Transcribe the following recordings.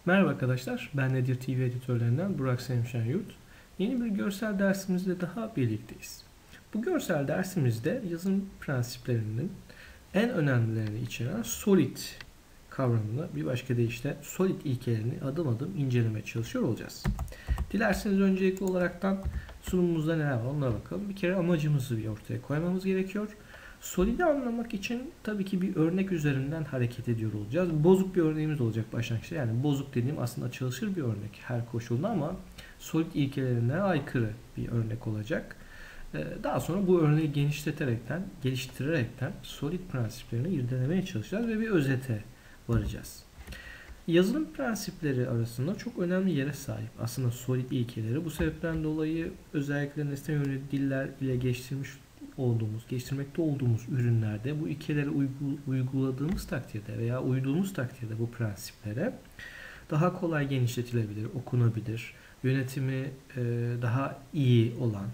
Merhaba arkadaşlar, ben Nedir TV editörlerinden Burak Semşen Yurt. Yeni bir görsel dersimizde daha birlikteyiz. Bu görsel dersimizde yazılım prensiplerinin en önemlilerini içeren SOLID kavramını, bir başka deyişle SOLID ilkelerini adım adım incelemeye çalışıyor olacağız. Dilerseniz öncelikli olaraktan sunumumuzda neler var onlara bakalım. Bir kere amacımızı bir ortaya koymamız gerekiyor. Solid'i anlamak için tabii ki bir örnek üzerinden hareket ediyor olacağız. Bozuk bir örneğimiz olacak başlangıçta. Yani bozuk dediğim aslında çalışır bir örnek her koşulda ama Solid ilkelerine aykırı bir örnek olacak. Daha sonra bu örneği geliştirerekten Solid prensiplerini irdelemeye çalışacağız ve bir özete varacağız. Yazılım prensipleri arasında çok önemli yere sahip aslında Solid ilkeleri. Bu sebepten dolayı özellikle nesne yönlü diller ile geliştirmekte olduğumuz ürünlerde bu ilkeleri uyguladığımız takdirde veya uyduğumuz takdirde bu prensiplere daha kolay genişletilebilir, okunabilir, yönetimi daha iyi olan,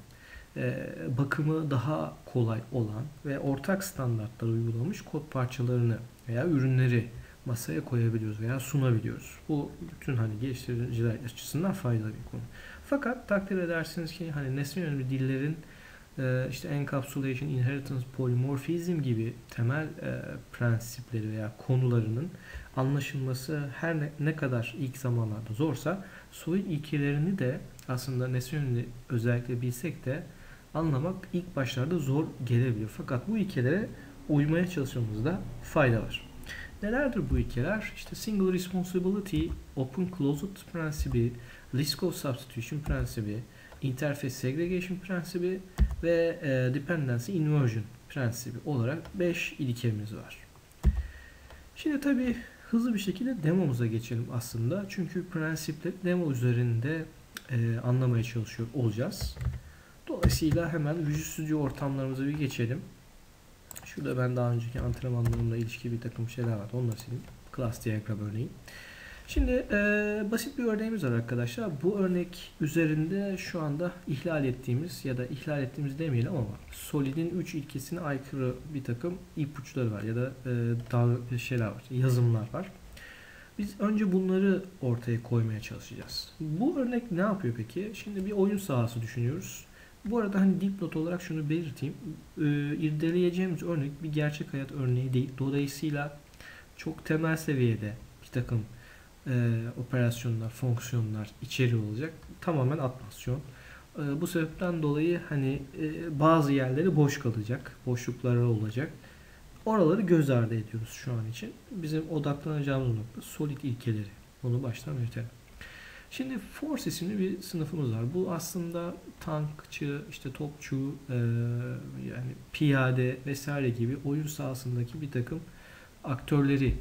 bakımı daha kolay olan ve ortak standartlar uygulamış kod parçalarını veya ürünleri masaya koyabiliyoruz veya sunabiliyoruz. Bu bütün geliştiriciler açısından faydalı bir konu. Fakat takdir edersiniz ki nesne yönlü dillerin işte encapsulation, inheritance, polymorphism gibi temel prensipleri veya konularının anlaşılması her ne kadar ilk zamanlarda zorsa Solid ilkelerini de aslında nesne yönlü özellikle bilsek de anlamak ilk başlarda zor gelebiliyor. Fakat bu ilkelere uymaya çalışmamızda fayda var. Nelerdir bu ilkeler? İşte single responsibility, open closed prensibi, Liskov substitution prensibi, interface segregation prensibi ve dependency inversion prensibi olarak 5 ilkemiz var. Şimdi tabii hızlı bir şekilde demomuza geçelim aslında. Çünkü prensipleri demo üzerinde anlamaya çalışıyor olacağız. Dolayısıyla hemen Visual Studio ortamlarımıza bir geçelim. Şurada ben daha önceki antrenmanlarımla ilişkili bir takım şeyler vardı. Onları sileyim. Class diagram örneği. Şimdi basit bir örneğimiz var arkadaşlar. Bu örnek üzerinde şu anda ihlal ettiğimiz ya da ihlal ettiğimiz demeyelim ama Solid'in 3 ilkesine aykırı bir takım ipuçları var ya da şeyler var, yazımlar var. Biz önce bunları ortaya koymaya çalışacağız. Bu örnek ne yapıyor peki? Şimdi bir oyun sahası düşünüyoruz. Bu arada dipnot olarak şunu belirteyim. İrdeleyeceğimiz örnek bir gerçek hayat örneği değil. Dolayısıyla çok temel seviyede bir takım operasyonlar, fonksiyonlar içeriyor olacak. Tamamen atlasyon. Bu sebepten dolayı bazı yerleri boş kalacak. Boşluklar olacak. Oraları göz ardı ediyoruz şu an için. Bizim odaklanacağımız nokta Solid ilkeleri. Onu baştan belirtelim. Şimdi Force isimli bir sınıfımız var. Bu aslında tankçı, işte topçu, yani piyade vesaire gibi oyun sahasındaki bir takım aktörleri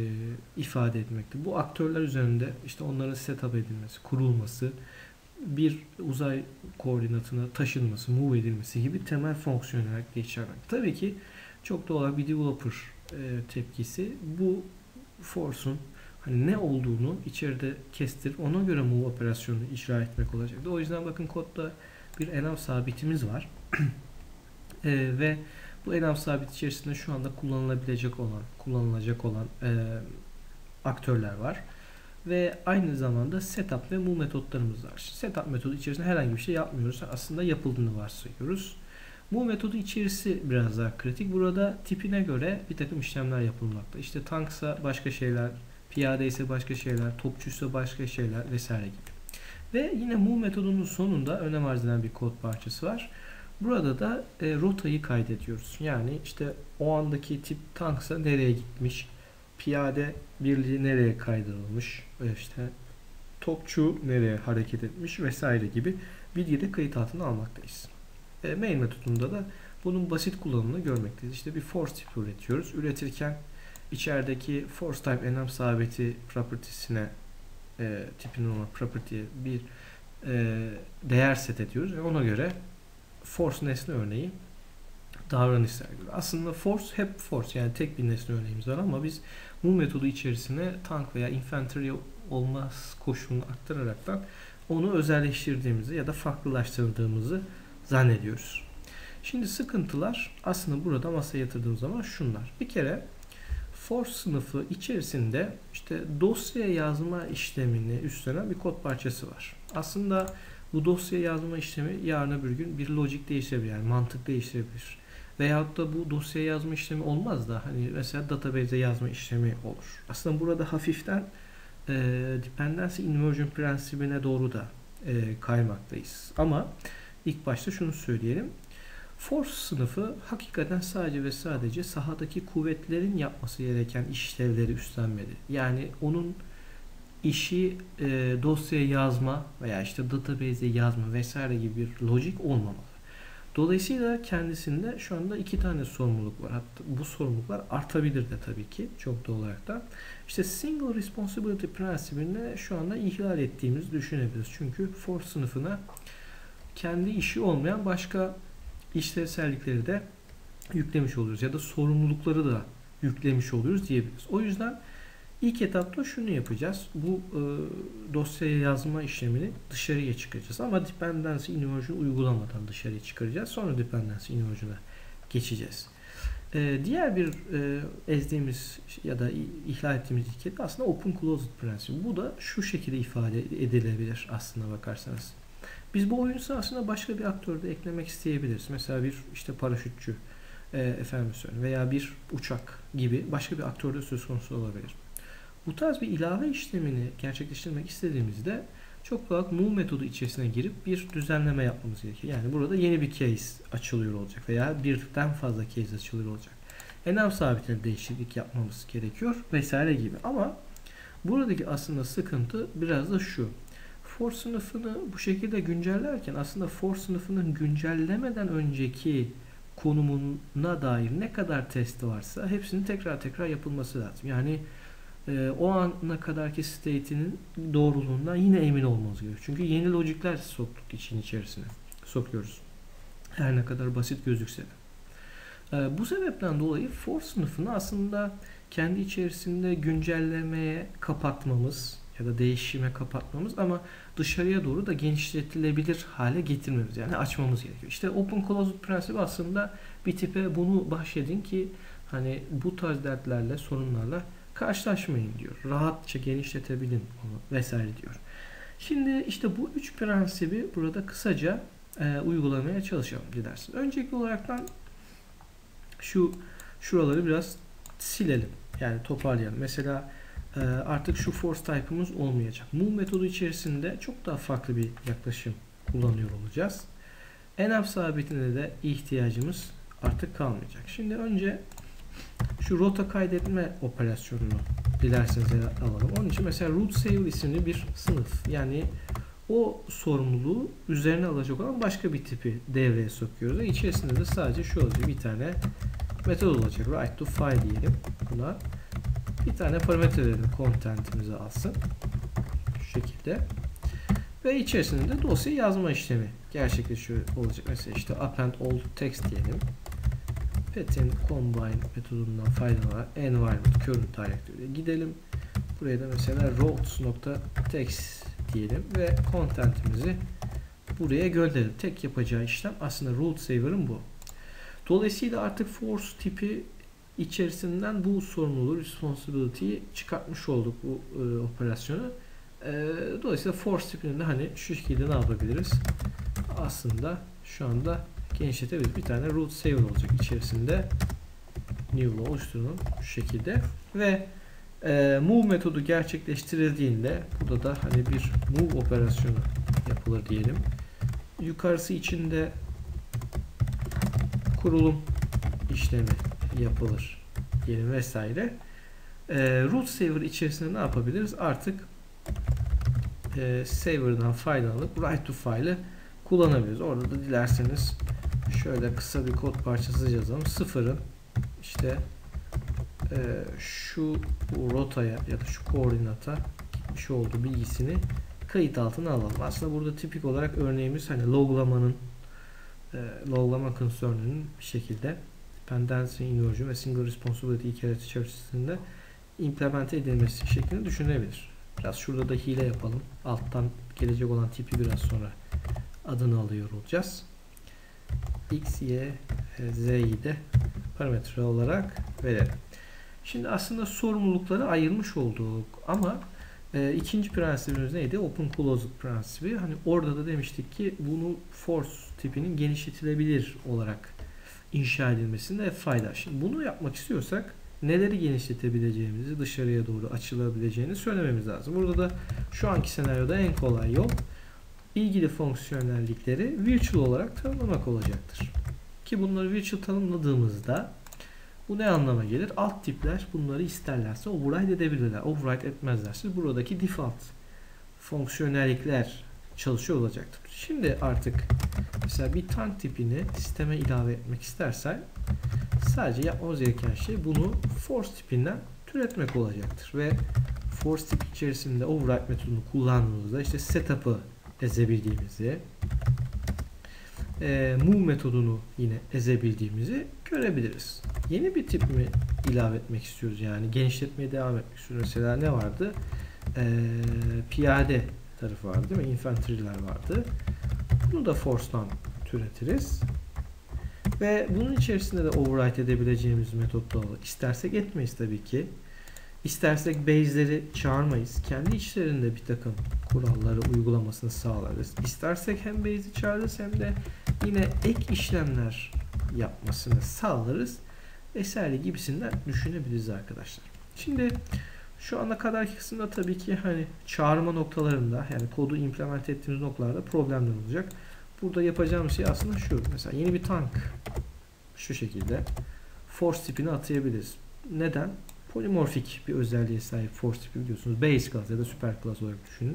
ifade etmekte. Bu aktörler üzerinde işte onların setup edilmesi, kurulması, bir uzay koordinatına taşınması, move edilmesi gibi temel fonksiyonel içermek. Tabii ki çok doğal bir developer tepkisi bu Force'un ne olduğunu içeride kestirip ona göre move operasyonunu icra etmek olacaktı. O yüzden bakın kodda bir env sabitimiz var. Ve bu env sabit içerisinde şu anda kullanılacak olan aktörler var. Ve aynı zamanda setup ve move metotlarımız var. Setup metodu içerisinde herhangi bir şey yapmıyoruz. Aslında yapıldığını varsayıyoruz. Bu metodu içerisi biraz daha kritik. Burada tipine göre bir takım işlemler yapılmakta. İşte tanksa başka şeyler, piyade ise başka şeyler, topçuysa başka şeyler vesaire gibi. Ve yine move metodunun sonunda önem arz eden bir kod parçası var. Burada da rotayı kaydediyoruz. Yani işte o andaki tip tanksa nereye gitmiş, piyade birliği nereye kaydırılmış, işte topçu nereye hareket etmiş vesaire gibi bilgiyi de kayıt altına almaktayız. Main metodunda da bunun basit kullanımını görmekteyiz. İşte bir force tipi üretiyoruz. Üretirken içerideki force type env sabiti property'sine tipinin olan property'ye bir değer set ediyoruz ve ona göre force nesne örneği davranış sergiliyor. Aslında force hep force, yani tek bir nesne örneğimiz var ama biz bu metodu içerisine tank veya infantry olmaz koşulunu aktararaktan onu özelleştirdiğimizi ya da farklılaştırdığımızı zannediyoruz. Şimdi sıkıntılar aslında burada masaya yatırdığımız zaman şunlar. Bir kere for sınıfı içerisinde işte dosya yazma işlemini üstlenen bir kod parçası var. Aslında bu dosya yazma işlemi yarın öbür gün bir logic değiştirebilir, yani mantık değiştirebilir. Veyahut da bu dosya yazma işlemi olmaz da hani mesela database'e yazma işlemi olur. Aslında burada hafiften dependency inversion prensibine doğru da kaymaktayız. Ama ilk başta şunu söyleyelim. For sınıfı hakikaten sadece ve sadece sahadaki kuvvetlerin yapması gereken işlevleri üstlenmeli. Yani onun işi dosyaya yazma veya işte database'e yazma vesaire gibi bir lojik olmamalı. Dolayısıyla kendisinde şu anda 2 tane sorumluluk var. Hatta bu sorumluluklar artabilir de tabii ki çok doğal olarak da. İşte single responsibility prensibini şu anda ihlal ettiğimizi düşünebiliriz. Çünkü for sınıfına kendi işi olmayan başka işlevsellikleri de yüklemiş oluyoruz ya da sorumlulukları da yüklemiş oluyoruz diyebiliriz. O yüzden ilk etapta şunu yapacağız. Bu dosyaya yazma işlemini dışarıya çıkaracağız. Ama dependency inversion uygulamadan dışarıya çıkaracağız. Sonra dependency inversion'a geçeceğiz. Diğer bir ezdiğimiz ya da ihlal ettiğimiz ilke de aslında open closed prensibi. Bu da şu şekilde ifade edilebilir aslına bakarsanız. Biz bu oyunu aslında başka bir aktör de eklemek isteyebiliriz. Mesela bir işte paraşütçü veya bir uçak gibi başka bir aktör de söz konusu olabilir. Bu tarz bir ilave işlemini gerçekleştirmek istediğimizde çok rahat move metodu içerisine girip bir düzenleme yapmamız gerekiyor. Yani burada yeni bir case açılıyor olacak veya birden fazla case açılıyor olacak. Env sabitine değişiklik yapmamız gerekiyor vesaire gibi. Ama buradaki aslında sıkıntı biraz da şu. For sınıfını bu şekilde güncellerken aslında for sınıfının güncellemeden önceki konumuna dair ne kadar testi varsa hepsinin tekrar yapılması lazım. Yani o ana kadarki state'inin doğruluğundan yine emin olmamız gerekiyor. Çünkü yeni logikler soktuk içerisine. Sokuyoruz. Her ne kadar basit gözükse de. Bu sebepten dolayı for sınıfını aslında kendi içerisinde güncellemeye kapatmamız ya da değişime kapatmamız ama dışarıya doğru da genişletilebilir hale getirmemiz, yani açmamız gerekiyor. İşte open closed prensibi aslında bir tipe bunu bahşedin ki hani bu tarz dertlerle, sorunlarla karşılaşmayın diyor. Rahatça genişletebilin onu vesaire diyor. Şimdi işte bu 3 prensibi burada kısaca uygulamaya çalışalım dilersiniz. Öncelikli olaraktan şuraları biraz silelim. Yani toparlayalım. Mesela artık şu force type'ımız olmayacak. Move metodu içerisinde çok daha farklı bir yaklaşım kullanıyor olacağız. Env sabitine de ihtiyacımız artık kalmayacak. Şimdi önce şu rota kaydetme operasyonunu dilerseniz alalım. Onun için mesela root save isimli bir sınıf, yani o sorumluluğu üzerine alacak olan başka bir tipi devreye sokuyoruz. İçerisinde de sadece şu olacak, bir tane metod olacak. Write to file diyelim buna. Bir tane parametrelerini content'imizi alsın. Şu şekilde. Ve içerisinde de dosya yazma işlemi gerçekleşiyor olacak. Mesela işte append all text diyelim. Pet'in combine metodundan faydalanarak environment current directory'e gidelim. Buraya da mesela routes.text diyelim ve content'imizi buraya gönderelim. Tek yapacağı işlem aslında root saver'ın bu. Dolayısıyla artık force tipi içerisinden bu sorumluluğu, responsibility'yi çıkartmış olduk bu operasyonu. Dolayısıyla force tipinde hani şu şekilde ne yapabiliriz? Aslında şu anda genişletebiliriz. Bir tane root saver olacak içerisinde. New'la oluşturalım şu şekilde. Ve move metodu gerçekleştirildiğinde burada da hani bir move operasyonu yapılır diyelim. Yukarısı içinde kurulum işlemi yapılır diyelim vesaire. Root saver içerisinde ne yapabiliriz? Artık saver'dan faydalanıp write to file'ı kullanabiliriz. Orada da dilerseniz şöyle kısa bir kod parçası yazalım. Sıfırın işte şu rotaya ya da şu koordinata gitmiş olduğu bilgisini kayıt altına alalım. Aslında burada tipik olarak örneğimiz hani loglama concern'ünün bir şekilde dependency inversion ve single responsibility hikayesi içerisinde implemente edilmesi şeklinde düşünebilir. Biraz şurada da hile yapalım. Alttan gelecek olan tipi biraz sonra adını alıyor olacağız. X, Y, Z'yi de parametre olarak verelim. Şimdi aslında sorumlulukları ayırmış olduk ama ikinci prensibimiz neydi? Open closed prensibi. Hani orada da demiştik ki bunu force tipinin genişletilebilir olarak inşa edilmesinde fayda. Şimdi bunu yapmak istiyorsak neleri genişletebileceğimizi, dışarıya doğru açılabileceğini söylememiz lazım. Burada da şu anki senaryoda en kolay yol ilgili fonksiyonellikleri virtual olarak tanımlamak olacaktır. Ki bunları virtual tanımladığımızda bu ne anlama gelir? Alt tipler bunları isterlerse override edebilirler. Override etmezlerse buradaki default fonksiyonellikler çalışıyor olacaktır. Şimdi artık mesela bir tank tipini sisteme ilave etmek istersen sadece yapmamız gereken şey bunu force tipinden türetmek olacaktır. Ve force tip içerisinde override metodunu kullandığımızda işte setup'ı ezebildiğimizi, move metodunu yine ezebildiğimizi görebiliriz. Yeni bir tip mi ilave etmek istiyoruz, yani genişletmeye devam etmek istiyoruz. Mesela ne vardı? Piyade tarafı vardı değil mi? Infantry'ler vardı. Bunu da force'dan türetiriz. Ve bunun içerisinde de override edebileceğimiz metot da olur. İstersek etmeyiz tabii ki. İstersek base'leri çağırmayız. Kendi içlerinde bir takım kuralları uygulamasını sağlarız. İstersek hem base'i çağırırız hem de yine ek işlemler yapmasını sağlarız. Vesaire gibisinden düşünebiliriz arkadaşlar. Şimdi şu ana kadarki kısımda tabii ki hani çağırma noktalarında, yani kodu implement ettiğimiz noktalarda problemler olacak. Burada yapacağımız şey aslında şu. Mesela yeni bir tank şu şekilde force tipini atayabiliriz. Neden? Polimorfik bir özelliğe sahip force tipi, biliyorsunuz. Base class ya da super class olarak düşünün.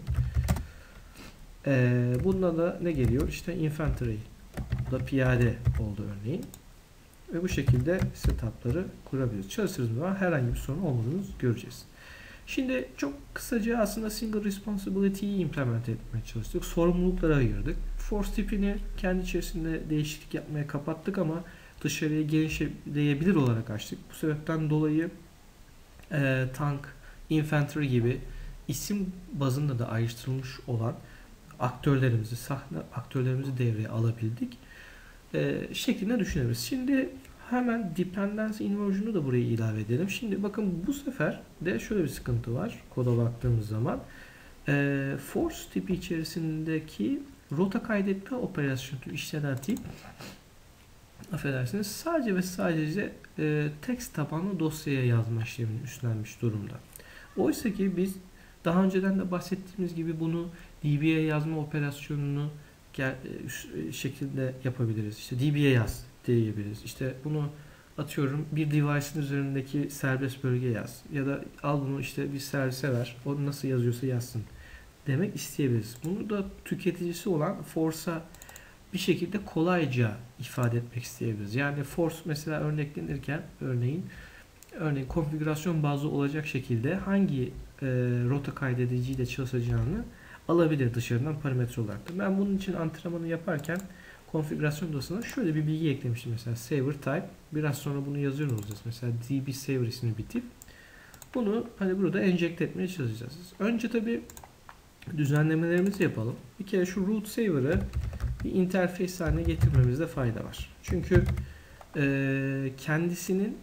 Bunda da ne geliyor? İşte infantry. Bu da piyade oldu örneğin. Ve bu şekilde setup'ları kurabiliriz. Çalıştığımız zaman herhangi bir sorun olmadığını göreceğiz. Şimdi çok kısaca aslında single responsibility'yi implement etmeye çalıştık. Sorumluluklara ayırdık. Force tipini kendi içerisinde değişiklik yapmaya kapattık ama dışarıya genişleyebilir olarak açtık. Bu sebepten dolayı tank, infantry gibi isim bazında da ayrıştırılmış olan aktörlerimizi, sahne aktörlerimizi devreye alabildik şeklinde düşünebiliriz. Şimdi hemen dependency inversion'u da buraya ilave edelim. Şimdi bakın bu sefer de şöyle bir sıkıntı var. Koda baktığımız zaman force tipi içerisindeki rota kaydetme operasyonu işlenen tip, affedersiniz, sadece ve sadece text tabanlı dosyaya yazma işlemini üstlenmiş durumda. Oysa ki biz daha önceden de bahsettiğimiz gibi bunu DB'ye yazma operasyonunu şekilde yapabiliriz. İşte DB'ye yaz diyebiliriz. İşte bunu atıyorum bir device'ın üzerindeki serbest bölge yaz. Ya da al bunu işte bir servise ver. O nasıl yazıyorsa yazsın demek isteyebiliriz. Bunu da tüketicisi olan Force'a bir şekilde kolayca ifade etmek isteyebiliriz. Yani Force mesela örneklenirken örneğin konfigürasyon bazlı olacak şekilde hangi rota kaydediciyle çalışacağını alabilir dışarıdan parametre olarak da. Ben bunun için antrenmanı yaparken konfigürasyon dosyasına şöyle bir bilgi eklemiştim. Mesela saver type. Biraz sonra bunu yazıyor olacağız. Mesela db saver isimli bir tip. Bunu hani burada enjekte etmeye çalışacağız. Önce tabi düzenlemelerimizi yapalım. Bir kere şu root saver'ı bir interface haline getirmemizde fayda var. Çünkü kendisinin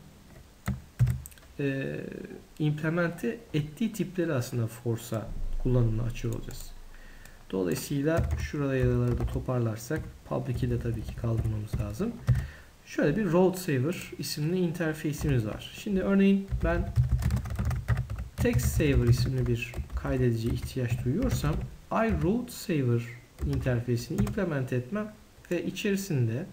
implemente ettiği tipleri aslında Force'a kullanımını açıyor olacağız. Dolayısıyla şuraları da toparlarsak public'i de tabii ki kaldırmamız lazım. Şöyle bir road saver isimli interface'imiz var. Şimdi örneğin ben text saver isimli bir kaydedici ihtiyaç duyuyorsam iRoad saver interface'ini implement etmem ve içerisinde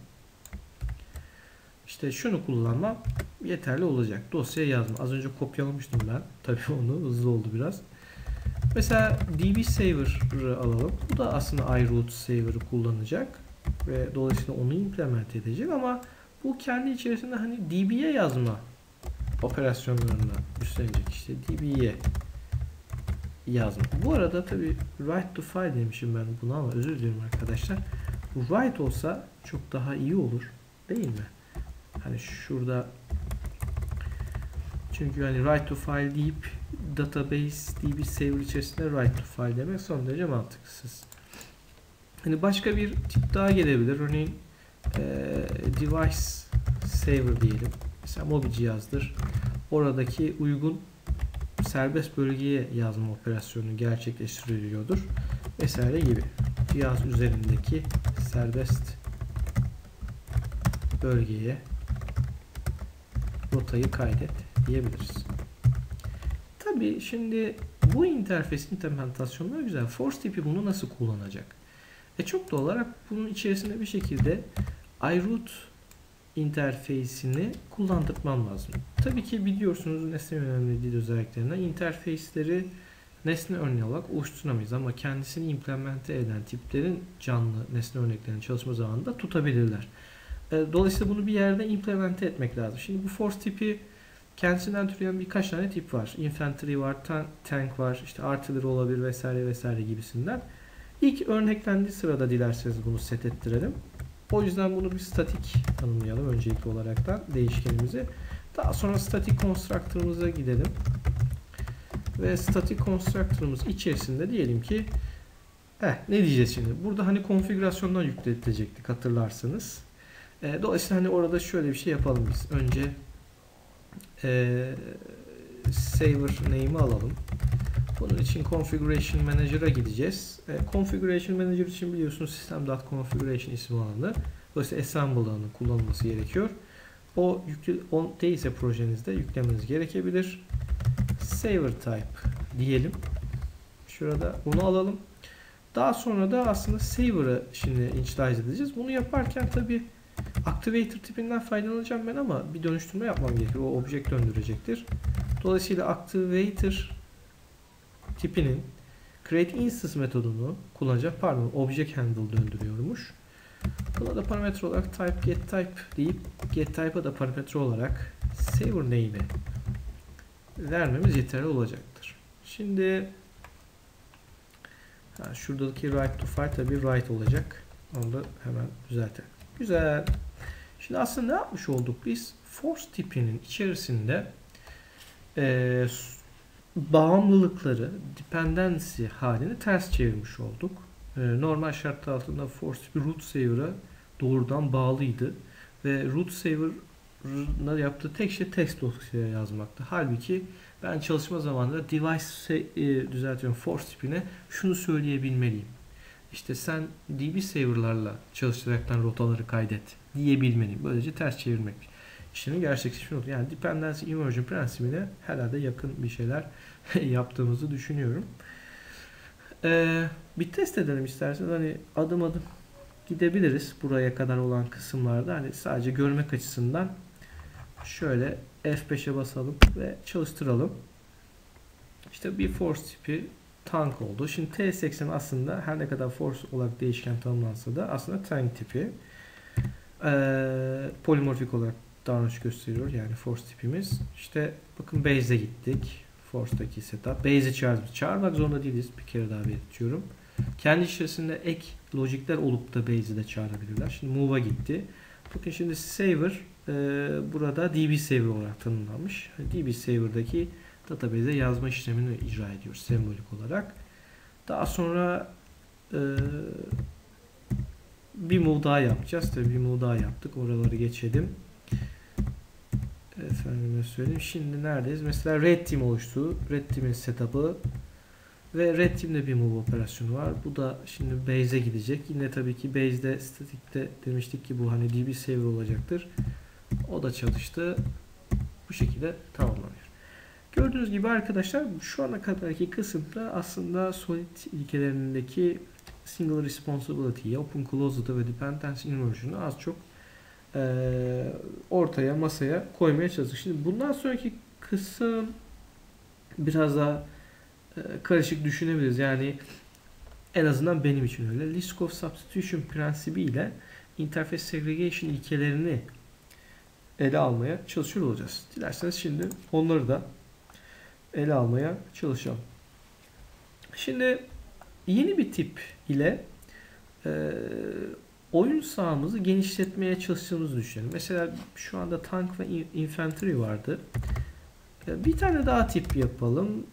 işte şunu kullanmam yeterli olacak. Dosyaya yazma. Az önce kopyalamıştım ben. Tabii onu hızlı oldu biraz. Mesela db saver'ı alalım. Bu da aslında iRoot saver'ı kullanacak ve dolayısıyla onu implement edecek ama bu kendi içerisinde hani db'ye yazma operasyonlarını üstlenecek. İşte db'ye yazma. Bu arada tabii write to file demişim ben buna ama özür diliyorum arkadaşlar. Write olsa çok daha iyi olur değil mi? Hani şurada çünkü hani write to file deyip database db saver içerisinde write to file demek son derece mantıksız. Hani başka bir tip daha gelebilir. Örneğin device saver diyelim. Mesela mobil cihazdır. Oradaki uygun serbest bölgeye yazma operasyonu gerçekleştiriliyordur. Vesaire gibi. Cihaz üzerindeki serbest bölgeye rotayı kaydet diyebiliriz. Tabii şimdi bu interfesin implementasyonları güzel. Force tipi bunu nasıl kullanacak? Çok doğal olarak bunun içerisinde bir şekilde iRoute interfeysini kullandırmam lazım. Tabii ki biliyorsunuz nesne yönelimli dil özelliklerinden interfeysleri nesne örneği olarak oluşturamayız ama kendisini implemente eden tiplerin canlı nesne örneklerinin çalışma zamanında tutabilirler. Dolayısıyla bunu bir yerde implemente etmek lazım. Şimdi bu force tipi kendisinden türeyen birkaç tane tip var. Infantry var, tank var, işte artillery olabilir vesaire vesaire gibisinden. İlk örneklendiği sırada dilerseniz bunu set ettirelim. O yüzden bunu bir statik tanımlayalım öncelikli olaraktan değişkenimizi. Daha sonra static constructor'ımıza gidelim. Ve static constructor'ımız içerisinde diyelim ki ne diyeceğiz şimdi? Burada hani konfigürasyondan yükletecektik hatırlarsanız. Dolayısıyla hani orada şöyle bir şey yapalım biz. Önce saver name'i alalım. Bunun için Configuration Manager'a gideceğiz. Configuration Manager için biliyorsunuz System.Configuration ismi alanı. Dolayısıyla assembly alanı kullanılması gerekiyor. O değilse projenizde yüklemeniz gerekebilir. Saver type diyelim. Şurada bunu alalım. Daha sonra da aslında saver'ı şimdi initialize edeceğiz. Bunu yaparken tabi activator tipinden faydalanacağım ben ama bir dönüştürme yapmam gerekiyor. O object döndürecektir. Dolayısıyla activator tipinin create instance metodunu kullanacak. Object handle döndürüyormuş. Buna da parametre olarak type get type deyip get type'a da parametre olarak saver name'i vermemiz yeterli olacaktır. Şimdi şuradaki write to file tabi write olacak. Onu da hemen düzeltelim. Güzel. Şimdi aslında ne yapmış olduk biz? Force tipinin içerisinde bağımlılıkları dependency halini ters çevirmiş olduk. Normal şartlar altında force tipi root saver'a doğrudan bağlıydı ve root saver'ın yaptığı tek şey text dosyaya yazmaktı. Halbuki ben çalışma zamanında force tipine şunu söyleyebilmeliyim. İşte sen DB saver'larla çalışaraktan rotaları kaydet diyebilmeliyim. Böylece ters çevirmek işlemi gerçekleşmiş oldu. Yani dependency inversion prensibine herhalde yakın bir şeyler yaptığımızı düşünüyorum. Bir test edelim isterseniz. Hani adım adım gidebiliriz buraya kadar olan kısımlarda. Hani sadece görmek açısından şöyle F5'e basalım ve çalıştıralım. İşte bir force tipi tank oldu. Şimdi T80 aslında her ne kadar force olarak değişken tanımlansa da aslında tank tipi. Polimorfik olarak davranış gösteriyor. Yani force tipimiz. İşte bakın base'e gittik. Force'daki setup. Base'i çağırmak zorunda değiliz. Bir kere daha belirtiyorum. Kendi içerisinde ek lojikler olup da base'i de çağırabilirler. Şimdi move'a gitti. Bakın şimdi saver burada DB saver olarak tanımlanmış. DB saver'daki database'e yazma işlemini icra ediyoruz sembolik olarak. Daha sonra bir move daha yapacağız. Tabii bir move daha yaptık. Oraları geçelim. Efendime söyleyeyim. Şimdi neredeyiz? Mesela Red Team oluştu. Red Team'in setup'ı ve Red Team'de bir move operasyonu var. Bu da şimdi base'e gidecek. Yine tabii ki base'de statikte demiştik ki bu hani DB saver olacaktır. O da çalıştı. Bu şekilde tamamlanıyor. Gördüğünüz gibi arkadaşlar şu ana kadarki kısımda aslında Solid ilkelerindeki single responsibility, open closed'ı ve dependency inversion'ı az çok ortaya, masaya koymaya çalıştık. Şimdi bundan sonraki kısım biraz daha karışık düşünebiliriz. Yani en azından benim için öyle. List of substitution prensibiyle interface segregation ilkelerini ele almaya çalışıyor olacağız. Dilerseniz şimdi onları da ele almaya çalışalım. Şimdi yeni bir tip ile oyun sahamızı genişletmeye çalıştığımızı düşünelim. Mesela şu anda tank ve infantry vardı. Bir tane daha tip yapalım.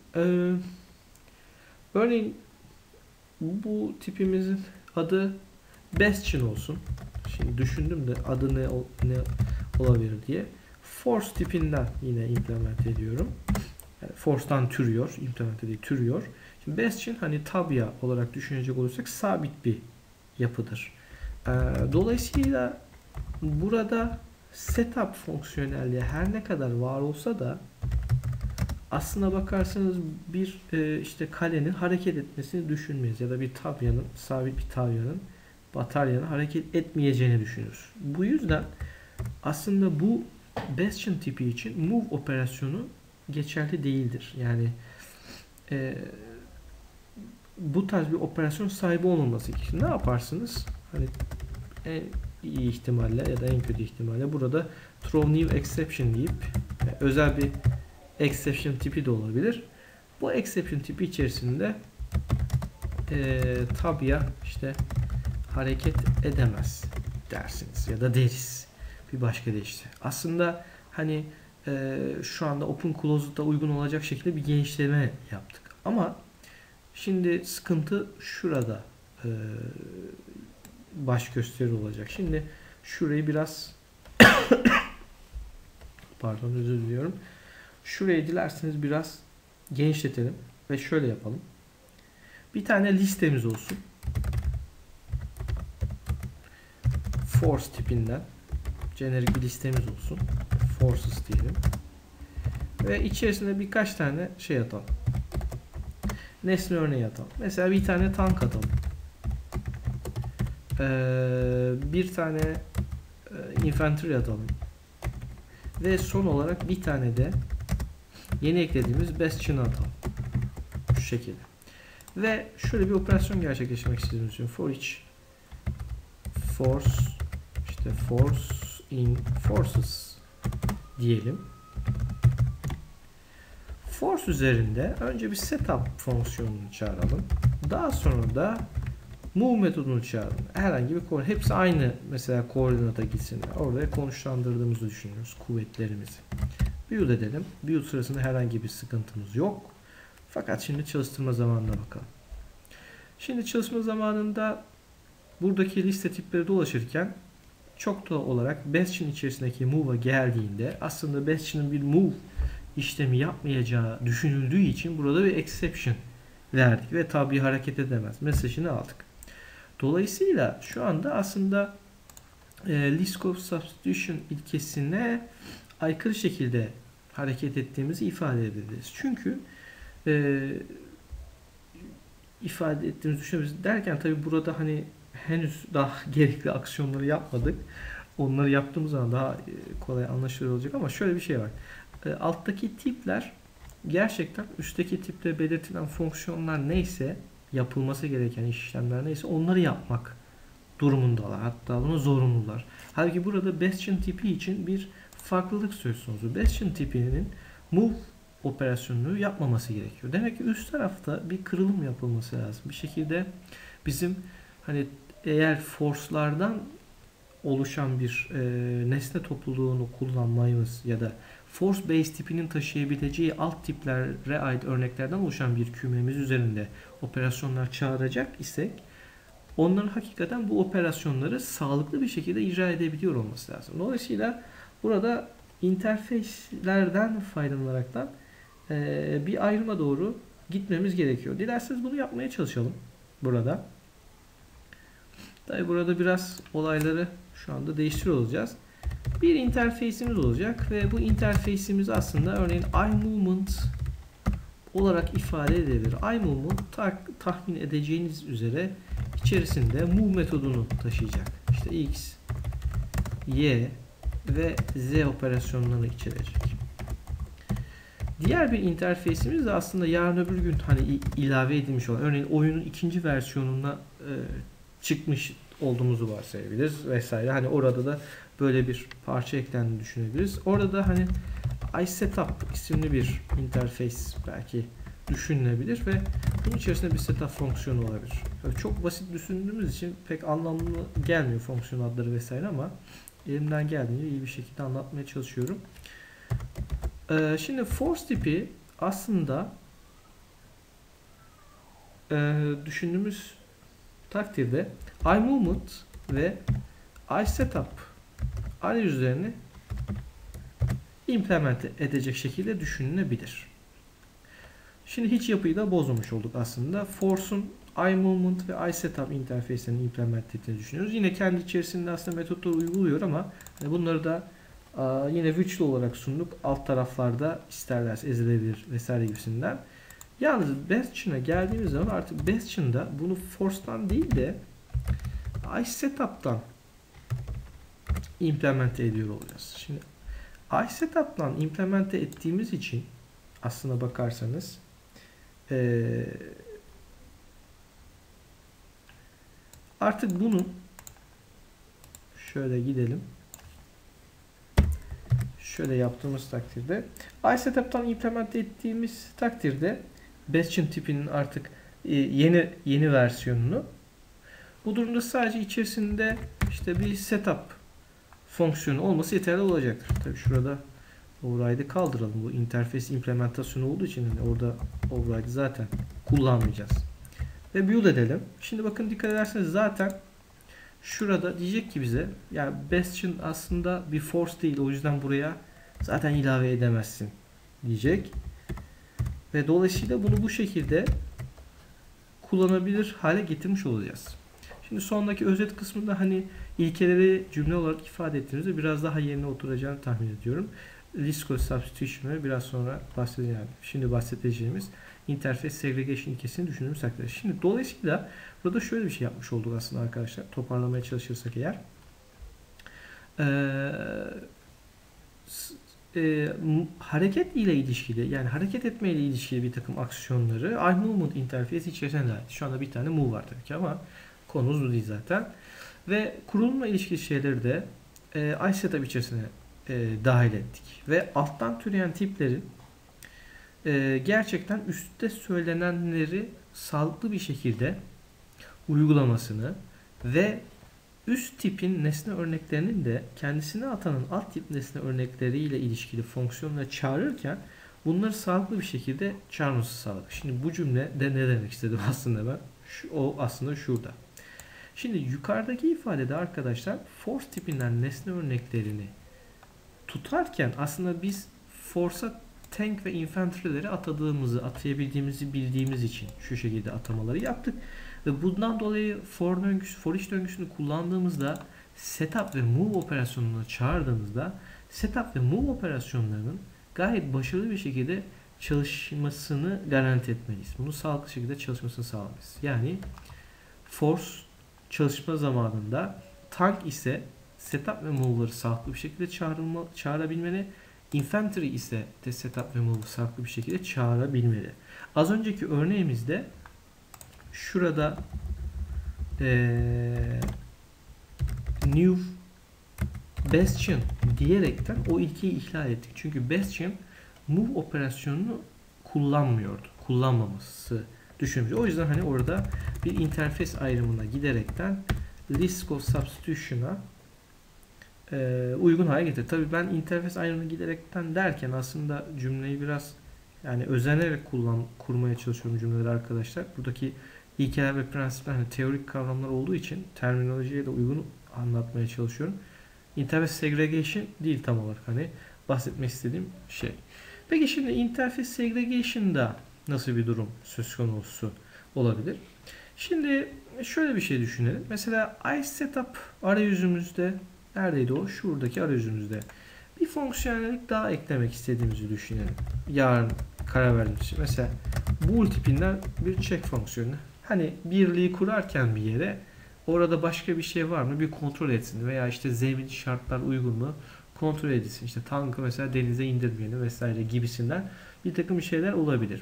Örneğin bu tipimizin adı Bastion olsun. Şimdi düşündüm de adı ne olabilir diye. force tipinden yine implement ediyorum. Yani force'dan türüyor, implement değil, türüyor. Şimdi Bastion hani tabya olarak düşünecek olursak sabit bir yapıdır. Dolayısıyla burada setup fonksiyonelliği her ne kadar var olsa da aslına bakarsanız bir işte kalenin hareket etmesini düşünmeyiz ya da bir tabyanın, sabit bir tabyanın bataryanın hareket etmeyeceğini düşünürüz. Bu yüzden aslında bu Bastion tipi için move operasyonu geçerli değildir. Yani bu tarz bir operasyon sahibi olmaması için ne yaparsınız? Hani en iyi ihtimalle ya da en kötü ihtimalle burada throw new exception deyip özel bir exception tipi de olabilir. Bu exception tipi içerisinde tabya işte hareket edemez dersiniz ya da deriz. Bir başka deyişle. Aslında hani şu anda open closed'a uygun olacak şekilde bir genişleme yaptık. Ama şimdi sıkıntı şurada baş gösteri olacak. Şimdi şurayı biraz pardon, özür diliyorum. Şurayı dilerseniz biraz genişletelim ve şöyle yapalım. Bir tane listemiz olsun. Force tipinden jenerik bir listemiz olsun. Forces diyelim. Ve içerisine birkaç tane şey atalım. Nesne örneği atalım. Mesela bir tane tank atalım. Bir tane infantry atalım. Ve son olarak bir tane de yeni eklediğimiz Bastion'ı atalım. Şu şekilde. Ve şöyle bir operasyon gerçekleştirmek istediğimiz için for each force işte force in forces diyelim. Force üzerinde önce bir setup fonksiyonunu çağıralım. Daha sonra da move metodunu çağıralım. Herhangi bir koordinat. Hepsi aynı mesela koordinata gitsinler. Orada konuşlandırdığımızı düşünüyoruz kuvvetlerimizi. Build edelim. Build sırasında herhangi bir sıkıntımız yok. Fakat şimdi çalıştırma zamanına bakalım. Şimdi çalışma zamanında buradaki liste tipleri dolaşırken çok doğal olarak Bastion içerisindeki move'a geldiğinde aslında Bastion'ın bir move işlemi yapmayacağı düşünüldüğü için burada bir exception verdik ve tabi hareket edemez mesajını aldık. Dolayısıyla şu anda aslında risk of substitution ilkesine aykırı şekilde hareket ettiğimizi ifade ederiz. Çünkü ifade ettiğimizi düşünüyoruz derken tabi burada hani henüz daha gerekli aksiyonları yapmadık. Onları yaptığımız zaman daha kolay anlaşılır olacak ama şöyle bir şey var. Alttaki tipler gerçekten üstteki tipte belirtilen fonksiyonlar neyse, yapılması gereken işlemler neyse onları yapmak durumundalar. Hatta buna zorunlular. Halbuki burada Bastion tipi için bir farklılık söz konusu. Bastion tipinin move operasyonunu yapmaması gerekiyor. Demek ki üst tarafta bir kırılım yapılması lazım. Bir şekilde bizim hani eğer force'lardan oluşan bir nesne topluluğunu kullanmamız ya da force base tipinin taşıyabileceği alt tiplere ait örneklerden oluşan bir kümemiz üzerinde operasyonlar çağıracak isek onların hakikaten bu operasyonları sağlıklı bir şekilde icra edebiliyor olması lazım. Dolayısıyla burada interface'lerden faydalanaraktan bir ayrıma doğru gitmemiz gerekiyor. Dilerseniz bunu yapmaya çalışalım burada. Tabi burada biraz olayları şu anda değiştiriyor olacağız. Bir interface'imiz olacak ve bu interface'imiz aslında örneğin iMovement olarak ifade edilebilir. iMovement tahmin edeceğiniz üzere içerisinde move metodunu taşıyacak. İşte x, y ve z operasyonlarını içerecek. Diğer bir interface'imiz de aslında yarın öbür gün hani ilave edilmiş olan, örneğin oyunun ikinci versiyonuna çıkmış olduğumuzu varsayabiliriz vesaire. Hani orada da böyle bir parça eklendiğini düşünebiliriz. Orada da hani iSetup isimli bir interface belki düşünülebilir ve bunun içerisinde bir setup fonksiyonu olabilir. Yani çok basit düşündüğümüz için pek anlamlı gelmiyor fonksiyon adları vesaire ama elimden geldiğince iyi bir şekilde anlatmaya çalışıyorum. Şimdi force tipi aslında düşündüğümüz takdirde iMovement ve iSetup arayüzlerini implement edecek şekilde düşünülebilir. Şimdi hiç yapıyı da bozmamış olduk aslında. Force'un iMovement ve iSetup interface'lerini implement ettiğini düşünüyoruz. Yine kendi içerisinde aslında metotları uyguluyor ama bunları da yine virtual olarak sunduk. Alt taraflarda isterlerse ezilebilir vesaire gibisinden. Yalnız Bastion'a geldiğimiz zaman artık Bastion'da bunu Force'dan değil de iSetup'tan implement ediyor olacağız. Şimdi iSetup'tan implement ettiğimiz için aslına bakarsanız artık bunun şöyle gidelim. Şöyle yaptığımız takdirde iSetup'tan implement ettiğimiz takdirde Bastion tipinin artık yeni versiyonunu, bu durumda sadece içerisinde işte bir setup fonksiyonu olması yeterli olacaktır. Tabii şurada override'ı kaldıralım. Bu interface implementasyonu olduğu için yani orada override'ı zaten kullanmayacağız. Ve build edelim. Şimdi bakın dikkat ederseniz zaten şurada diyecek ki bize yani Bastion aslında bir force değil, o yüzden buraya zaten ilave edemezsin diyecek. Ve dolayısıyla bunu bu şekilde kullanabilir hale getirmiş olacağız. Şimdi sondaki özet kısmında hani ilkeleri cümle olarak ifade ettiğimizde biraz daha yerine oturacağını tahmin ediyorum. List code substitution ve biraz sonra bahsedeceğim. Şimdi bahsedeceğimiz interface segregation ilkesini düşündüğümüz takdirde. Şimdi dolayısıyla burada şöyle bir şey yapmış olduk aslında arkadaşlar. Toparlamaya çalışırsak eğer. Hareket ile ilişkili, yani hareket etme ile ilişkili bir takım aksiyonları iMovement interface içerisinde dahil. Şu anda bir tane move var tabii ki ama konumuz bu değil zaten. Ve kurulumla ilişkili şeyleri de iSetup içerisine dahil ettik. Ve alttan türeyen tiplerin gerçekten üstte söylenenleri sağlıklı bir şekilde uygulamasını ve üst tipin nesne örneklerinin de kendisine atanan alt tip nesne örnekleriyle ilişkili fonksiyonları çağırırken bunları sağlıklı bir şekilde çağırması sağladık. Şimdi bu cümlede ne demek istedim aslında ben? O aslında şurada. Şimdi yukarıdaki ifadede arkadaşlar force tipinden nesne örneklerini tutarken aslında biz force'a tank ve infantry'leri atayabildiğimizi bildiğimiz için şu şekilde atamaları yaptık. Ve bundan dolayı for each döngüsünü kullandığımızda setup ve move operasyonunu çağırdığımızda setup ve move operasyonlarının gayet başarılı bir şekilde çalışmasını garanti etmeliyiz. Bunu sağlıklı şekilde çalışmasını sağlamalıyız. Yani force çalışma zamanında, tank ise setup ve move'ları sağlıklı bir şekilde çağırabilmeli. Infantry ise de setup ve move'u sağlıklı bir şekilde çağırabilmeli. Az önceki örneğimizde şurada new Bastion diyerekten o ilkeyi ihlal ettik. Çünkü Bastion move operasyonunu kullanmaması düşünmüş. O yüzden hani orada bir interface ayrımına giderekten list of substitution'a uygun hale getir. Tabii ben interface ayrımına giderekten derken aslında cümleyi biraz yani özenerek kurmaya çalışıyorum cümleleri arkadaşlar. Buradaki ilkeler ve prensipler hani teorik kavramlar olduğu için terminolojiye de uygun anlatmaya çalışıyorum. Interface segregation değil tam olarak hani bahsetmek istediğim şey. Peki şimdi interface segregation'da nasıl bir durum söz konusu olabilir? Şimdi şöyle bir şey düşünelim. Mesela iSetup arayüzümüzde neredeydi o? Şuradaki arayüzümüzde bir fonksiyonellik daha eklemek istediğimizi düşünelim. Yarın karar verdiğimiz için. Mesela bool tipinden bir check fonksiyonu. Hani birliği kurarken bir yere orada başka bir şey var mı bir kontrol etsin veya işte zemin şartlar uygun mu kontrol edilsin. İşte tankı mesela denize indirmeyelim vesaire gibisinden bir takım şeyler olabilir.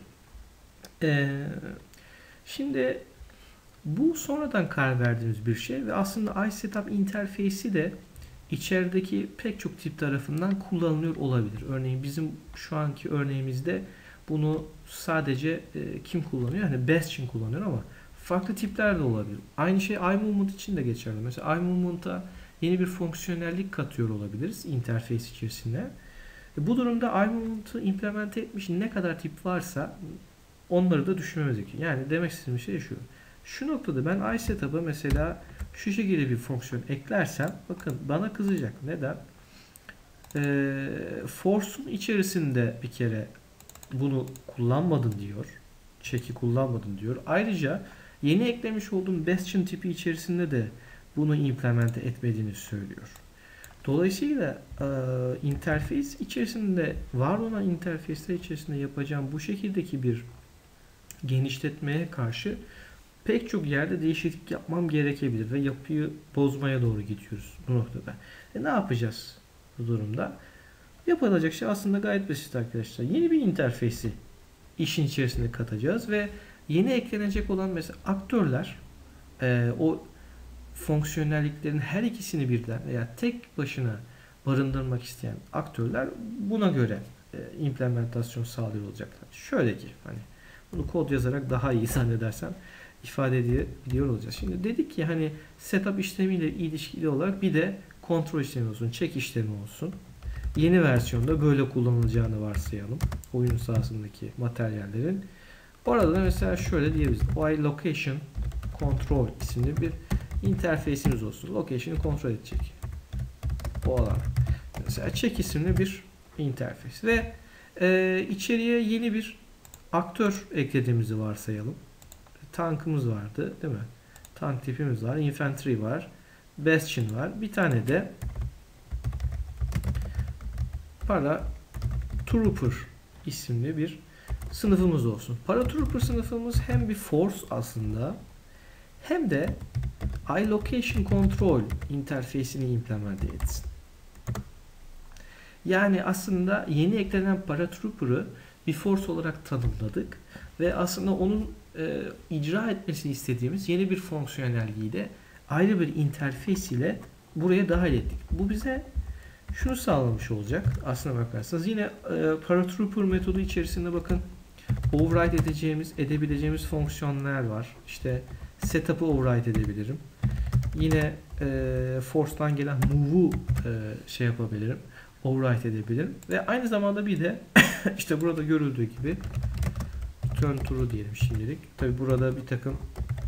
Şimdi bu sonradan karar verdiğimiz bir şey ve aslında iSetup interface'i de içerideki pek çok tip tarafından kullanılıyor olabilir. Örneğin bizim şu anki örneğimizde bunu sadece kim kullanıyor? Hani Bastion kullanıyor ama farklı tipler de olabilir. Aynı şey iMovement için de geçerli. Mesela iMovement'a yeni bir fonksiyonellik katıyor olabiliriz interface içerisinde. Bu durumda iMovement'ı implemente etmiş ne kadar tip varsa onları da düşünmemiz gerekiyor. Yani demek istediğim şey şu. Şu noktada ben iSetup'a mesela şu şekilde bir fonksiyon eklersem bakın bana kızacak. Neden? Force'un içerisinde bir kere bunu kullanmadın diyor. Check'i kullanmadın diyor. Ayrıca yeni eklemiş olduğum Bastion tipi içerisinde de bunu implemente etmediğini söylüyor. Dolayısıyla interface içerisinde, var olan interface'ler içerisinde yapacağım bu şekildeki bir genişletmeye karşı pek çok yerde değişiklik yapmam gerekebilir ve yapıyı bozmaya doğru gidiyoruz bu noktada. Ne yapacağız bu durumda? Yapılacak şey aslında gayet basit arkadaşlar. Yeni bir interface'i işin içerisine katacağız ve yeni eklenecek olan mesela aktörler o fonksiyonelliklerin her ikisini birden veya tek başına barındırmak isteyen aktörler buna göre implementasyon sağlıyor olacaklar. Şöyle ki hani bunu kod yazarak daha iyi zannedersem ifade ediyor olacağız. Şimdi dedik ki hani setup işlemiyle ilişkili olarak bir de kontrol işlemi olsun, check işlemi olsun. Yeni versiyonda böyle kullanılacağını varsayalım. Oyun sahasındaki materyallerin. Orada da mesela şöyle diyebiliriz. Y location control isimli bir interface'imiz olsun. Location'ı kontrol edecek. O alan. Mesela check isimli bir interface ve içeriye yeni bir aktör eklediğimizi varsayalım. Tankımız vardı, değil mi? Tank tipimiz var, infantry var, bastion var. Bir tane de paratrooper isimli bir sınıfımız olsun. Paratrooper sınıfımız hem bir force aslında hem de iLocation Control interface'ini implemente etsin. Yani aslında yeni eklenen paratrooper'ı bir force olarak tanımladık ve aslında onun icra etmesini istediğimiz yeni bir fonksiyonelliği de ayrı bir interface ile buraya dahil ettik. Bu bize şunu sağlamış olacak. Aslına bakarsanız yine paratrooper metodu içerisinde bakın override edebileceğimiz fonksiyonlar var. İşte setup'ı override edebilirim. Yine force'dan gelen move'u şey yapabilirim. Override edebilirim. Ve aynı zamanda bir de işte burada görüldüğü gibi turn true diyelim şimdilik. Tabi burada bir takım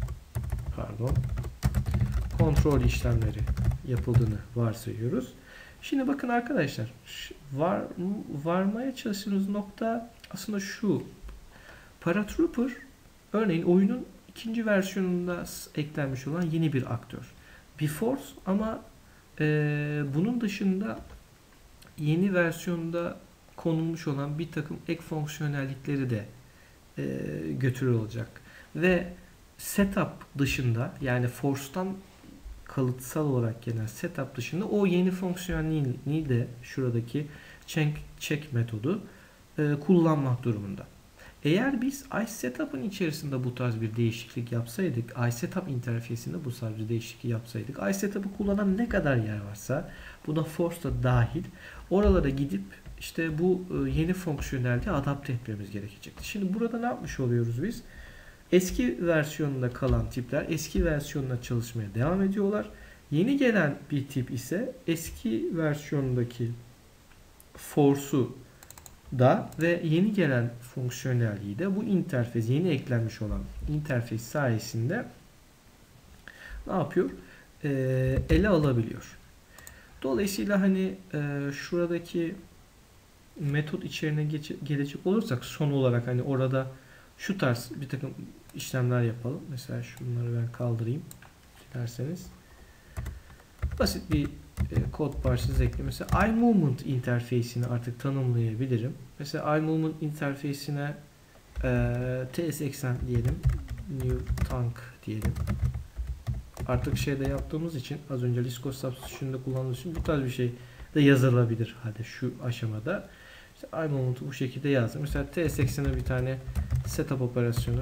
kontrol işlemleri yapıldığını varsayıyoruz. Şimdi bakın arkadaşlar varmaya çalıştığımız nokta aslında şu. Paratrooper örneğin oyunun ikinci versiyonunda eklenmiş olan yeni bir aktör. Bir force ama bunun dışında yeni versiyonda konulmuş olan bir takım ek fonksiyonellikleri de götürüyor olacak. Ve setup dışında yani force'tan kalıtsal olarak gelen setup dışında o yeni fonksiyonelliği de şuradaki check metodu kullanmak durumunda. Eğer biz iSetup'ın içerisinde bu tarz bir değişiklik yapsaydık, iSetup interfeysinde bu tarz bir değişiklik yapsaydık, iSetup'ı kullanan ne kadar yer varsa, buna force da dahil, oralara gidip işte bu yeni fonksiyonelliği adapte etmemiz gerekecekti. Şimdi burada ne yapmış oluyoruz biz? Eski versiyonunda kalan tipler eski versiyonla çalışmaya devam ediyorlar. Yeni gelen bir tip ise eski versiyondaki force'u da ve yeni gelen fonksiyonelliği de bu interface, yeni eklenmiş olan interface sayesinde ne yapıyor? Ele alabiliyor. Dolayısıyla hani şuradaki metot içeriğine gelecek olursak son olarak hani orada şu tarz bir takım işlemler yapalım. Mesela şunları ben kaldırayım dilerseniz. Basit bir kod parçası ekle. Mesela iMovement interface'ini artık tanımlayabilirim. Mesela iMovement interface'ine TS80 diyelim. New Tank diyelim. Artık şeyde yaptığımız için az önce Lisco substitution'da kullandığımız için bu tarz bir şey de yazılabilir. Hadi şu aşamada. İşte iMovement'u bu şekilde yazdım. Mesela TS80'e bir tane setup operasyonu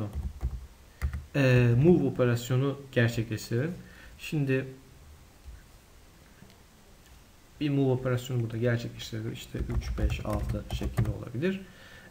move operasyonu gerçekleştirelim. Şimdi bir move operasyonu burada gerçekleştirilir. İşte 3, 5, 6 şeklinde olabilir.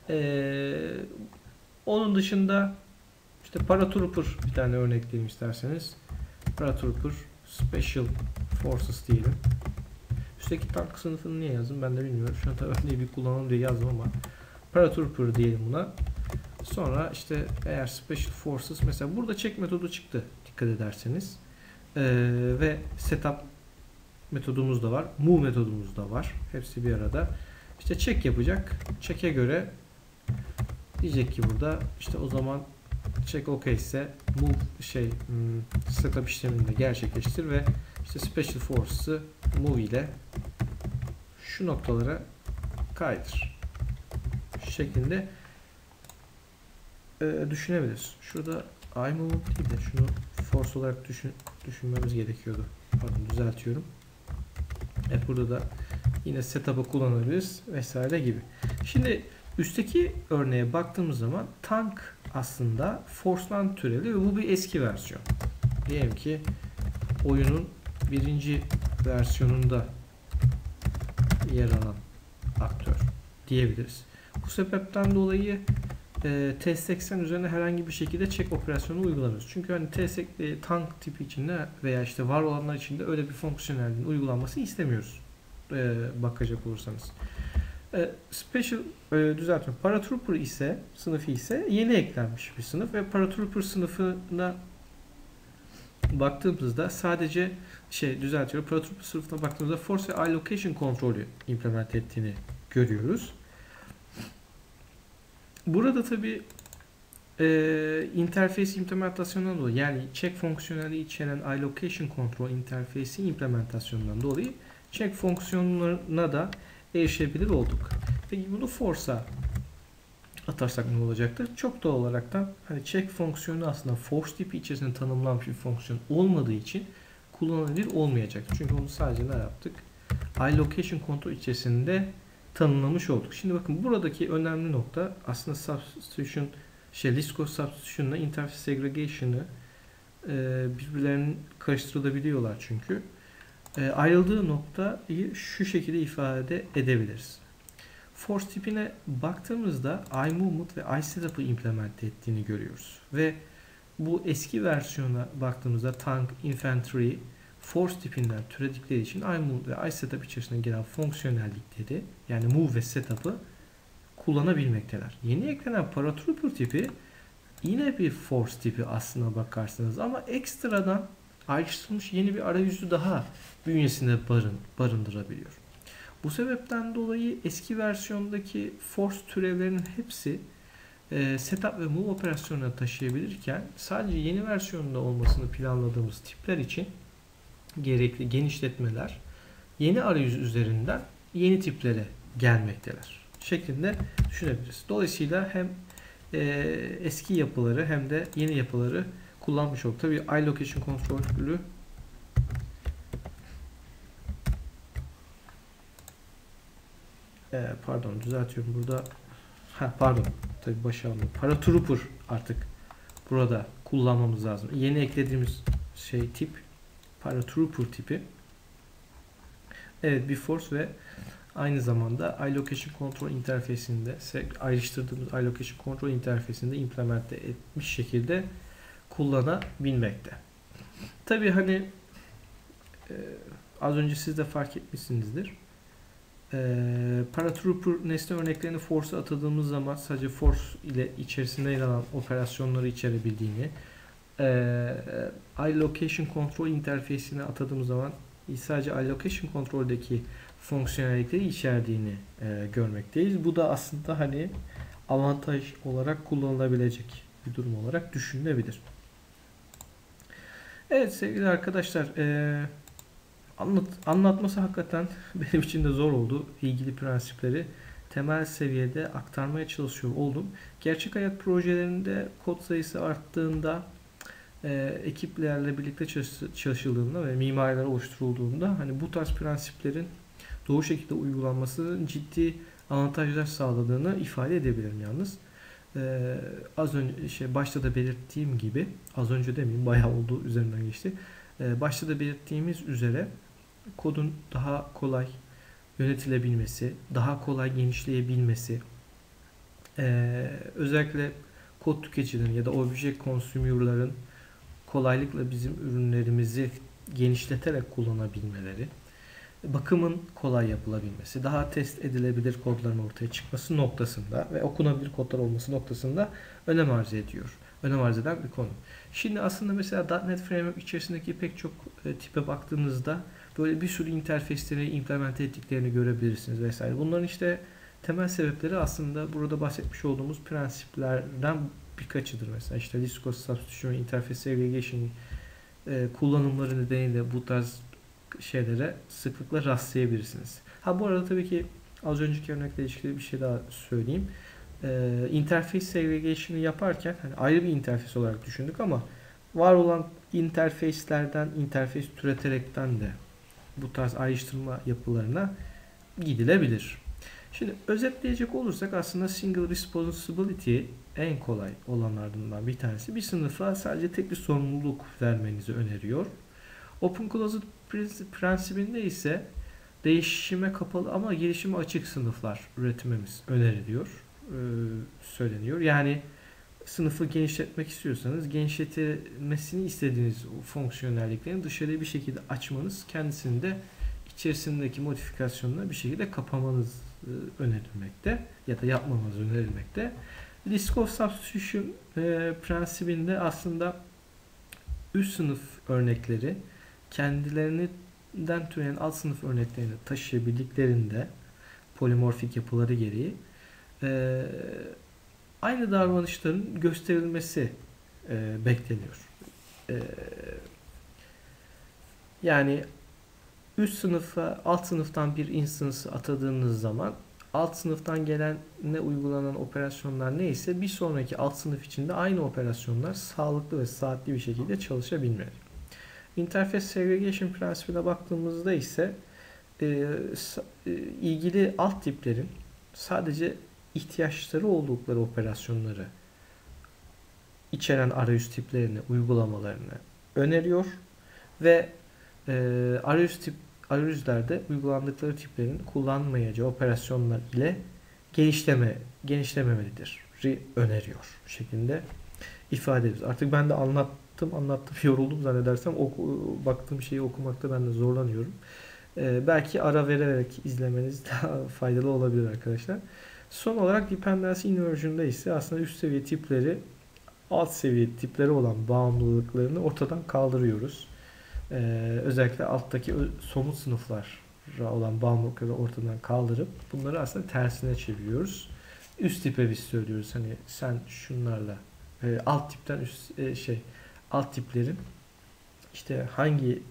Onun dışında işte paratrooper bir tane örnekleyelim isterseniz. Paratrooper Special Forces diyelim. Üstteki tank sınıfını niye yazdım ben de bilmiyorum. Şu an örneği bir kullanalım diye yazdım ama Paratrooper diyelim buna. Sonra işte eğer Special Forces mesela burada check metodu çıktı dikkat ederseniz. Ve setup metodumuz da var. Move metodumuz da var. Hepsi bir arada. İşte check yapacak. Check'e göre diyecek ki burada işte o zaman check OK ise move setup işlemini de gerçekleştir ve işte special force'ı move ile şu noktalara kaydır. Şu şeklinde düşünebiliriz. Şurada iMove değil de şunu force olarak düşünmemiz gerekiyordu. Pardon, düzeltiyorum. Burada da yine setup'ı kullanabiliriz vesaire gibi. Şimdi üstteki örneğe baktığımız zaman tank aslında force'dan türedi ve bu bir eski versiyon. Diyelim ki oyunun birinci versiyonunda yer alan aktör diyebiliriz. Bu sebepten dolayı T80 üzerine herhangi bir şekilde check operasyonu uygulamıyoruz. Çünkü hani tank tipi içinde veya işte var olanlar içinde öyle bir fonksiyonelliğin uygulanmasını istemiyoruz. Bakacak olursanız. Special düzeltiyorum. Paratrooper ise sınıfı ise yeni eklenmiş bir sınıf ve Paratrooper sınıfına baktığımızda sadece Paratrooper sınıfına baktığımızda Force ve Eye Location kontrolü implement ettiğini görüyoruz. Burada tabi interface implementasyonundan dolayı, yani check fonksiyoneli içeren Eye Location Control interface'i implementasyonundan dolayı check fonksiyonlarına da erişebilir olduk. Peki bunu force'a atarsak ne olacaktır? Çok doğal olaraktan hani check fonksiyonu aslında force tipi içerisinde tanımlanmış bir fonksiyon olmadığı için kullanılabilir olmayacaktır. Çünkü onu sadece ne yaptık? Eye Location Control içerisinde tanımlamış olduk. Şimdi bakın buradaki önemli nokta aslında substitution, list code substitution ile interface segregation'ı birbirlerinin karıştırılabiliyorlar çünkü. Ayrıldığı noktayı şu şekilde ifade edebiliriz. Force tipine baktığımızda iMovement ve iSetup'ı implement ettiğini görüyoruz. Ve bu eski versiyona baktığımızda Tank, Infantry, Force tipinden türedikleri için iMovement ve iSetup içerisinde gelen fonksiyonellikleri, yani Move ve Setup'ı kullanabilmekteler. Yeni eklenen Paratrooper tipi yine bir Force tipi aslına bakarsanız ama ekstradan ayrıştırılmış yeni bir arayüzü daha bünyesinde barındırabiliyor. Bu sebepten dolayı eski versiyondaki force türevlerinin hepsi setup ve move operasyonuna taşıyabilirken sadece yeni versiyonunda olmasını planladığımız tipler için gerekli genişletmeler yeni arayüz üzerinden yeni tiplere gelmekteler şeklinde düşünebiliriz. Dolayısıyla hem eski yapıları hem de yeni yapıları kullanmış olduk. Tabii Eye Location kontrolü pardon düzeltiyorum burada. Tabii başa aldım. Paratrooper artık burada kullanmamız lazım. Yeni eklediğimiz tip Paratrooper tipi. Evet, bir force ve aynı zamanda Eye Location Control interfeysinde ayrıştırdığımız Eye Location Control interfeysinde implemente etmiş şekilde kullanabilmekte. Tabii hani az önce siz de fark etmişsinizdir. Paratrooper nesne örneklerini force'a atadığımız zaman sadece force ile içerisinde yer alan operasyonları içerebildiğini, Eye Location Control interfeysine atadığımız zaman sadece Eye Location Control'deki fonksiyonellikleri içerdiğini görmekteyiz. Bu da aslında hani avantaj olarak kullanılabilecek bir durum olarak düşünülebilir. Evet sevgili arkadaşlar, anlatması hakikaten benim için de zor oldu. İlgili prensipleri temel seviyede aktarmaya çalışıyor oldum. Gerçek hayat projelerinde kod sayısı arttığında, ekiplerle birlikte çalışıldığında ve mimariler oluşturulduğunda hani bu tarz prensiplerin doğru şekilde uygulanmasının ciddi avantajlar sağladığını ifade edebilirim yalnız. Az önce başta da belirttiğim gibi, az önce demeyeyim bayağı oldu üzerinden geçti. Başta da belirttiğimiz üzere kodun daha kolay yönetilebilmesi, daha kolay genişleyebilmesi, özellikle kod tüketicilerin ya da object consumer'ların kolaylıkla bizim ürünlerimizi genişleterek kullanabilmeleri, bakımın kolay yapılabilmesi, daha test edilebilir kodların ortaya çıkması noktasında ve okunabilir kodlar olması noktasında önem arz ediyor. Önem arz eden bir konu. Şimdi aslında mesela .NET Framework içerisindeki pek çok tipe baktığınızda böyle bir sürü interface'leri implement ettiklerini görebilirsiniz vesaire. Bunların işte temel sebepleri aslında burada bahsetmiş olduğumuz prensiplerden birkaçıdır. Mesela işte Discourse Substitution, Interface Segregation kullanımları nedeniyle bu tarz şeylere sıklıkla rastlayabilirsiniz. Ha bu arada tabii ki az önceki örnekle ilişkili bir şey daha söyleyeyim. Interface segregation'ı yaparken hani ayrı bir interface olarak düşündük ama var olan interface'lerden interface türeterekten de bu tarz ayrıştırma yapılarına gidilebilir. Şimdi özetleyecek olursak aslında single responsibility en kolay olanlardan bir tanesi. Bir sınıfa sadece tek bir sorumluluk vermenizi öneriyor. Open Closet prensibinde ise değişime kapalı ama gelişime açık sınıflar üretmemiz öneriliyor, söyleniyor. Yani sınıfı genişletmek istiyorsanız genişletilmesini istediğiniz fonksiyonelliklerini dışarıya bir şekilde açmanız, kendisini de içerisindeki modifikasyonla bir şekilde kapamanız önerilmekte ya da yapmamanız önerilmekte. List of Substitution prensibinde aslında üst sınıf örnekleri kendilerinden türeyen alt sınıf örneklerini taşıyabildiklerinde polimorfik yapıları gereği aynı davranışların gösterilmesi bekleniyor. Yani üst sınıfa alt sınıftan bir instance atadığınız zaman alt sınıftan gelen ne uygulanan operasyonlar neyse bir sonraki alt sınıf içinde aynı operasyonlar sağlıklı ve saatli bir şekilde çalışabilmeli. Interface segregation prensibine baktığımızda ise ilgili alt tiplerin sadece ihtiyaçları oldukları operasyonları içeren arayüz tiplerini uygulamalarını öneriyor ve arayüzlerde uygulandıkları tiplerin kullanmayacağı operasyonlar ile genişlememelidir öneriyor şeklinde ifade ediyoruz. Artık ben de anlattım yoruldum zannedersem baktığım şeyi okumakta ben de zorlanıyorum. Belki ara vererek izlemeniz daha faydalı olabilir arkadaşlar. Son olarak dependency inversion'da ise aslında üst seviye tipleri alt seviye tipleri olan bağımlılıklarını ortadan kaldırıyoruz. Özellikle alttaki somut sınıflara olan bağımlılıkları ortadan kaldırıp bunları aslında tersine çeviriyoruz. Üst tipe biz söylüyoruz hani sen şunlarla alt tipten alt tiplerin işte hangi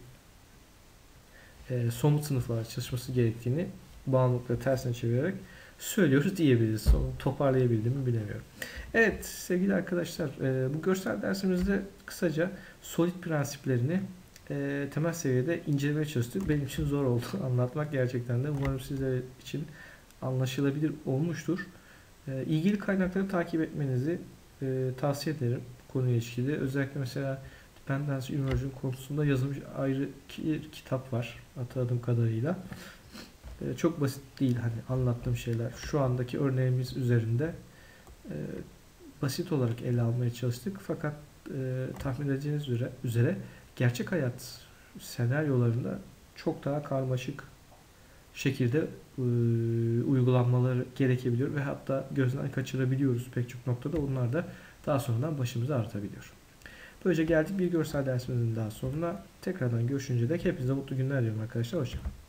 somut sınıflarla çalışması gerektiğini bağımlılıkları tersine çevirerek söylüyoruz diyebiliriz. Onu toparlayabildim mi bilemiyorum. Evet sevgili arkadaşlar bu görsel dersimizde kısaca solid prensiplerini temel seviyede incelemeye çalıştık. Benim için zor oldu anlatmak gerçekten de. Umarım sizler için anlaşılabilir olmuştur. İlgili kaynakları takip etmenizi tavsiye ederim konuyla ilişkili. Özellikle mesela Dependency Inversion konusunda yazılmış ayrı kitap var hatırladığım kadarıyla. Çok basit değil hani anlattığım şeyler. Şu andaki örneğimiz üzerinde basit olarak ele almaya çalıştık. Fakat tahmin edeceğiniz üzere gerçek hayat senaryolarında çok daha karmaşık şekilde uygulanmaları gerekebiliyor ve hatta gözden kaçırabiliyoruz pek çok noktada. Onlar da daha sonradan başımıza artabiliyor. Böylece geldik bir görsel dersimizin daha sonuna. Tekrardan görüşünce dek hepinize mutlu günler diliyorum arkadaşlar. Hoşçakalın.